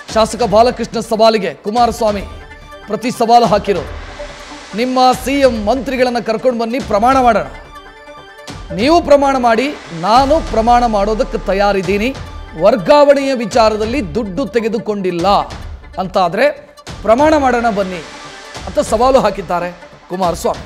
ಶಾಸಕ ಬಾಲಕೃಷ್ಣ ಸವಾಲಿಗೆ ಕುಮಾರಸ್ವಾಮಿ ಪ್ರತಿ ಸವಾಲು ಹಾಕಿರೋ, ನಿಮ್ಮ ಸಿಎಂ ಮಂತ್ರಿಗಳನ್ನು ಕರ್ಕೊಂಡು ಬನ್ನಿ, ಪ್ರಮಾಣ ಮಾಡೋಣ. ನೀವು ಪ್ರಮಾಣ ಮಾಡಿ, ನಾನು ಪ್ರಮಾಣ ಮಾಡೋದಕ್ಕೆ ತಯಾರಿದ್ದೀನಿ. ವರ್ಗಾವಣೆಯ ವಿಚಾರದಲ್ಲಿ ದುಡ್ಡು ತೆಗೆದುಕೊಂಡಿಲ್ಲ ಅಂತಾದರೆ ಪ್ರಮಾಣ ಮಾಡೋಣ ಬನ್ನಿ ಅಂತ ಸವಾಲು ಹಾಕಿದ್ದಾರೆ ಕುಮಾರಸ್ವಾಮಿ.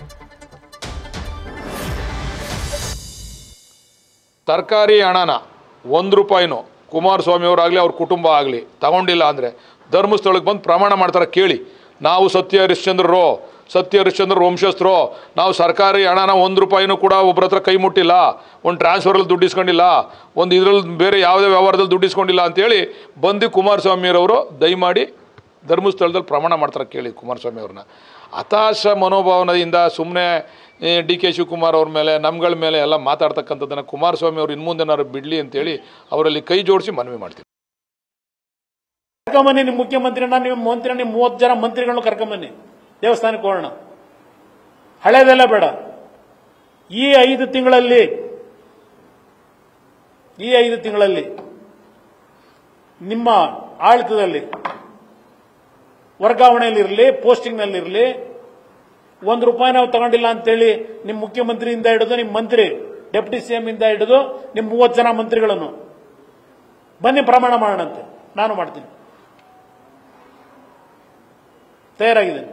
ಸರ್ಕಾರಿ ಹಣನ 1 ರೂಪಾಯಿನೂ ಕುಮಾರಸ್ವಾಮಿ ಅವರಾಗಲಿ ಅವ್ರ ಕುಟುಂಬ ಆಗಲಿ ತಗೊಂಡಿಲ್ಲ ಅಂದರೆ ಧರ್ಮಸ್ಥಳಕ್ಕೆ ಬಂದು ಪ್ರಮಾಣ ಮಾಡ್ತಾರೆ. ಕೇಳಿ, ನಾವು ಸತ್ಯ ಹರಿಶ್ಚಂದ್ರ ವಂಶಸ್ಥರು, ನಾವು ಸರ್ಕಾರಿ ಹಣನ 1 ರೂಪಾಯಿನೂ ಕೂಡ ಒಬ್ಬರ ಹತ್ರ ಕೈ ಮುಟ್ಟಿಲ್ಲ, ಒಂದು ಟ್ರಾನ್ಸ್ಫರಲ್ಲಿ ದುಡ್ಡು ಇಸ್ಕೊಂಡಿಲ್ಲ, ಒಂದು ಇದರಲ್ಲಿ ಬೇರೆ ಯಾವುದೇ ವ್ಯವಹಾರದಲ್ಲಿ ದುಡ್ಡು ಇಸ್ಕೊಂಡಿಲ್ಲ ಅಂತೇಳಿ ಬಂದು ಕುಮಾರಸ್ವಾಮಿಯವರು ದಯಮಾಡಿ ಧರ್ಮಸ್ಥಳದಲ್ಲಿ ಪ್ರಮಾಣ ಮಾಡ್ತಾರೆ. ಕೇಳಿ ಕುಮಾರಸ್ವಾಮಿ ಅವ್ರನ್ನ. ಹತಾಶ ಮನೋಭಾವನೆಯಿಂದ ಸುಮ್ಮನೆ DK ಶಿವಕುಮಾರ್ ಅವ್ರ ಮೇಲೆ, ನಮ್ಗಳ ಮೇಲೆ ಎಲ್ಲ ಮಾತಾಡ್ತಕ್ಕಂಥದ್ದನ್ನು ಕುಮಾರಸ್ವಾಮಿ ಅವರು ಇನ್ಮುಂದೆನಾದ್ರು ಬಿಡಲಿ ಅಂತೇಳಿ ಅವರಲ್ಲಿ ಕೈ ಜೋಡಿಸಿ ಮನವಿ ಮಾಡ್ತೀವಿ. ಕರ್ಕೊಂಬನ್ನಿ ನಿಮ್ಮ ಮುಖ್ಯಮಂತ್ರಿನ, ನಿಮ್ಮ ಮಂತ್ರಿನ, ನಿಮ್ಮ 30 ಜನ ಮಂತ್ರಿಗಳನ್ನು ಕರ್ಕೊಂಬನ್ನಿ, ದೇವಸ್ಥಾನಕ್ಕೆ ಹೋಗೋಣ. ಹಳೇದೆಲ್ಲ ಬೇಡ. ಈ 5 ತಿಂಗಳಲ್ಲಿ ನಿಮ್ಮ ಆಡಳಿತದಲ್ಲಿ ವರ್ಗಾವಣೆಯಲ್ಲಿರಲಿ, ಪೋಸ್ಟಿಂಗ್ನಲ್ಲಿರಲಿ 1 ರೂಪಾಯಿ ನಾವು ತಗೊಂಡಿಲ್ಲ ಅಂತೇಳಿ ನಿಮ್ಮ ಮುಖ್ಯಮಂತ್ರಿಯಿಂದ ಹಿಡಿದು ನಿಮ್ಮ ಮಂತ್ರಿ, ಡೆಪ್ಯೂಟಿ CM ಇಂದ ಹಿಡಿದು ನಿಮ್ಮ 30 ಜನ ಮಂತ್ರಿಗಳನ್ನು ಬನ್ನಿ ಪ್ರಮಾಣ ಮಾಡೋಣಂತೆ. ನಾನು ಮಾಡ್ತೀನಿ, ತಯಾರಾಗಿದ್ದೇನೆ.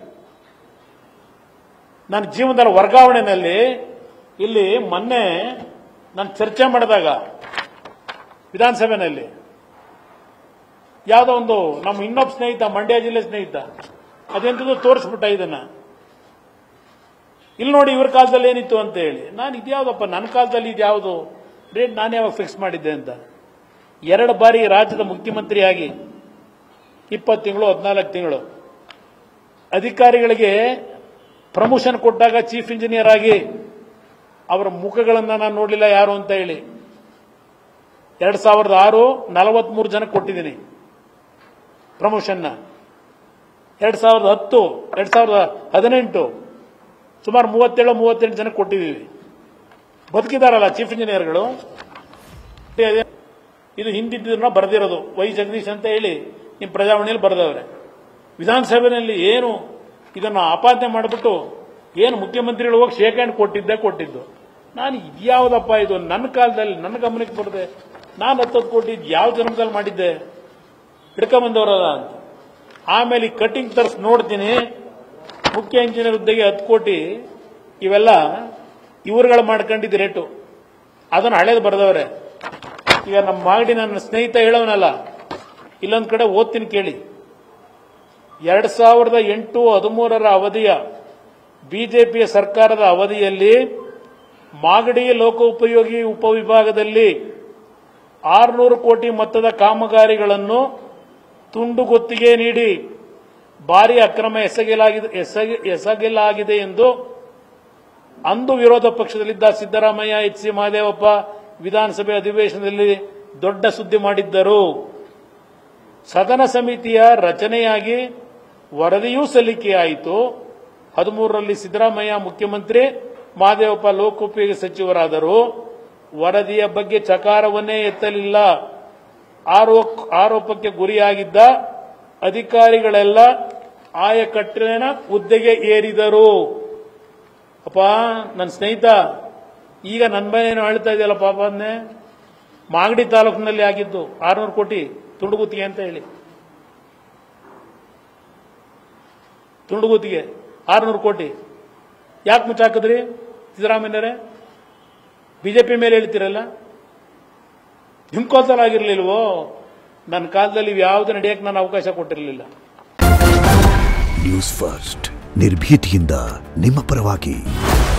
ನನ್ನ ಜೀವನದಲ್ಲಿ ವರ್ಗಾವಣೆಯಲ್ಲಿ ಇಲ್ಲಿ ಮೊನ್ನೆ ನಾನು ಚರ್ಚೆ ಮಾಡಿದಾಗ ವಿಧಾನಸಭೆಯಲ್ಲಿ ಯಾವುದೋ ಒಂದು ನಮ್ಮ ಇನ್ನೊಬ್ಬ ಸ್ನೇಹಿತ, ಮಂಡ್ಯ ಜಿಲ್ಲೆ ಸ್ನೇಹಿತ, ಅದೆಂತದ್ದು ತೋರಿಸ್ಬಿಟ್ಟ ಇದನ್ನ. ಇಲ್ಲಿ ನೋಡಿ ಇವ್ರ ಕಾಲದಲ್ಲಿ ಏನಿತ್ತು ಅಂತ ಹೇಳಿ. ನಾನು ಇದ್ಯಾವುದಪ್ಪ, ನನ್ನ ಕಾಲದಲ್ಲಿ ಇದ್ಯಾವುದು ರೇಟ್ ನಾನು ಯಾವಾಗ ಫಿಕ್ಸ್ ಮಾಡಿದ್ದೆ ಅಂತ. 2 ಬಾರಿ ರಾಜ್ಯದ ಮುಖ್ಯಮಂತ್ರಿಯಾಗಿ 20 ತಿಂಗಳು 14 ತಿಂಗಳು ಅಧಿಕಾರಿಗಳಿಗೆ ಪ್ರಮೋಷನ್ ಕೊಟ್ಟಾಗ ಚೀಫ್ ಇಂಜಿನಿಯರ್ ಆಗಿ ಅವರ ಮುಖಗಳನ್ನು ನಾನು ನೋಡಲಿಲ್ಲ ಯಾರು ಅಂತ ಹೇಳಿ 2006 43 ಜನಕ್ಕೆ ಕೊಟ್ಟಿದ್ದೀನಿ ಪ್ರಮೋಷನ್ನ. 2010 2018 ಸುಮಾರು 37-38 ಜನಕ್ಕೆ ಕೊಟ್ಟಿದ್ದೀವಿ. ಬದುಕಿದಾರಲ್ಲ ಚೀಫ್ ಇಂಜಿನಿಯರ್ಗಳು. ಇದು ಹಿಂದಿದ್ದನ್ನ ಬರೆದಿರೋದು ವೈ ಜಗದೀಶ್ ಅಂತ ಹೇಳಿ ನಿಮ್ಮ ಪ್ರಜಾವಾಣಿಯಲ್ಲಿ ಬರೆದವ್ರೆ. ವಿಧಾನಸಭೆಯಲ್ಲಿ ಏನು ಇದನ್ನು ಆಪಾದನೆ ಮಾಡಿಬಿಟ್ಟು ಏನು ಮುಖ್ಯಮಂತ್ರಿಗಳು ಹೋಗಿ ಶೇಕ್ ಹ್ಯಾಂಡ್ ಕೊಟ್ಟಿದ್ದು. ನಾನು ಇದ್ಯಾವುದಪ್ಪ ಇದು, ನನ್ನ ಕಾಲದಲ್ಲಿ ನನ್ನ ಗಮನಕ್ಕೆ ಬರದೆ ನಾನು 10 ಕೋಟಿ ಯಾವ ಜನ್ಮದಲ್ಲಿ ಮಾಡಿದ್ದೆ, ಹಿಡ್ಕೊಂಬಂದವರಲ್ಲ ಅಂತ. ಆಮೇಲೆ ಕಟಿಂಗ್ ತರಿಸಿ ನೋಡ್ತೀನಿ, ಮುಖ್ಯ ಇಂಜಿನಿಯರ್ ಹುದ್ದೆಗೆ 10 ಕೋಟಿ, ಇವೆಲ್ಲ ಇವರುಗಳು ಮಾಡ್ಕೊಂಡಿದ್ದು ರೇಟು. ಅದನ್ನು ಹಳೇದು ಬರೆದವ್ರೆ. ಈಗ ನಮ್ಮ ಮಾಗಡಿ ನನ್ನ ಸ್ನೇಹಿತ ಹೇಳೋನಲ್ಲ, ಇಲ್ಲೊಂದು ಕಡೆ ಓದ್ತೀನಿ ಕೇಳಿ. 2008-13 ಅವಧಿಯ ಬಿಜೆಪಿಯ ಸರ್ಕಾರದ ಅವಧಿಯಲ್ಲಿ ಮಾಗಡಿ ಲೋಕೋಪಯೋಗಿ ಉಪವಿಭಾಗದಲ್ಲಿ 600 ಕೋಟಿ ಮೊತ್ತದ ಕಾಮಗಾರಿಗಳನ್ನು ತುಂಡು ಗುತ್ತಿಗೆ ನೀಡಿ ಭಾರಿ ಅಕ್ರಮ ಎಸಗಲಾಗಿದೆ ಎಂದು ಅಂದು ವಿರೋಧ ಪಕ್ಷದಲ್ಲಿದ್ದ ಸಿದ್ದರಾಮಯ್ಯ, HC ಮಹದೇವಪ್ಪ ವಿಧಾನಸಭೆ ಅಧಿವೇಶನದಲ್ಲಿ ದೊಡ್ಡ ಸುದ್ದಿ ಮಾಡಿದ್ದರು. ಸದನ ಸಮಿತಿಯ ರಚನೆಯಾಗಿ ವರದಿಯೂ ಸಲ್ಲಿಕೆಯಾಯಿತು. 13ರಲ್ಲಿ ಸಿದ್ದರಾಮಯ್ಯ ಮುಖ್ಯಮಂತ್ರಿ, ಮಹದೇವಪ್ಪ ಲೋಕೋಪಯೋಗಿ ಸಚಿವರಾದರು. ವರದಿಯ ಬಗ್ಗೆ ಚಕಾರವನ್ನೇ ಎತ್ತಲಿಲ್ಲ. ಆರೋಪಕ್ಕೆ ಗುರಿಯಾಗಿದ್ದ ಅಧಿಕಾರಿಗಳೆಲ್ಲ ಆಯಕಟ್ಟಿನ ಹುದ್ದೆಗೆ ಏರಿದರು. ಅಪ್ಪ ನನ್ನ ಸ್ನೇಹಿತ, ಈಗ ನನ್ನ ಮನೇನು ಹೇಳ್ತಾ ಇದೆಯಲ್ಲ ಪಾಪ, ಅದನ್ನೇ ಮಾಗಡಿ ತಾಲೂಕಿನಲ್ಲಿ ಆಗಿದ್ದು 600 ಕೋಟಿ ತುಂಡುಗುತ್ತಿಗೆ ಅಂತ ಹೇಳಿ. ತುಂಡುಗುತ್ತಿಗೆ 600 ಕೋಟಿ ಯಾಕೆ ಮುಚ್ಚಾಕಿದ್ರಿ ಸಿದ್ದರಾಮಯ್ಯರೇ? ಬಿಜೆಪಿ ಮೇಲೆ ಹೇಳ್ತಿರಲ್ಲ, ನಿಮ್ಮ ಕಾಲದಲ್ಲಿ ಆಗಿರ್ಲಿಲ್ವೋ? ನನ್ನ ಕಾಲದಲ್ಲಿ ಯಾವುದು ನಡೆಯಕ್ಕೆ ನಾನು ಅವಕಾಶ ಕೊಟ್ಟಿರಲಿಲ್ಲ. ನ್ಯೂಸ್ ಫಸ್ಟ್, ನಿರ್ಭೀತಿಯಿಂದ ನಿಮ್ಮ ಪರವಾಗಿ.